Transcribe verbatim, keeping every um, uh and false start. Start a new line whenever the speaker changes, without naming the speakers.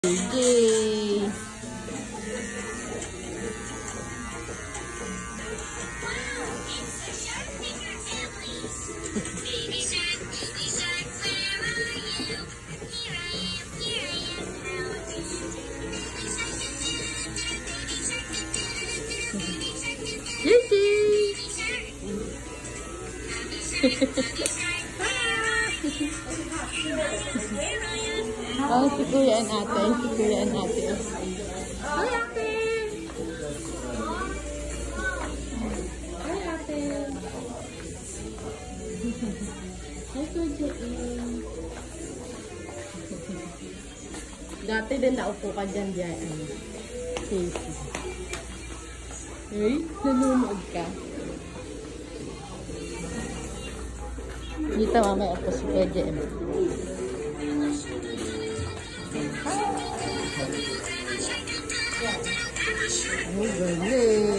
Yay! Oh, si Kuya natin, si Kuya natin.
Hi, ate! Hi, ate! Hi, Kuya Ian.
Dati din naupo ka dyan dyan. Ano? Casey. Hey, nanonood ka. Dito mamaya ako si Kuya Jem. Oh, galing.